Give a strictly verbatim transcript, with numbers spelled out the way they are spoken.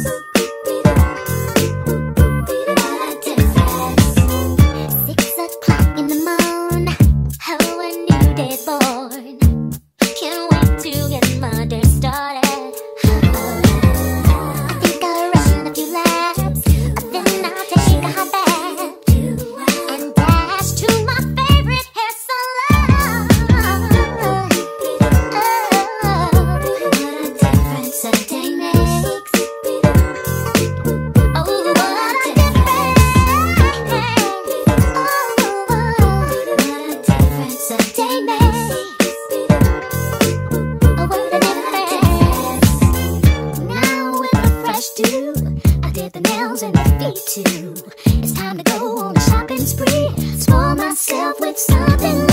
Six o'clock in the morning, oh, a new day born. Can't wait to get my day started. I think I'll run a few laps, then I'll take a hot bath and dash to my favorite hair salon. Oh, what a difference a day makes. Oh, what a difference. Oh, what a difference a day makes. Oh, what a difference. Now with a fresh do, I did the nails and the feet too. It's time to go on a shopping spree. Spoil myself with something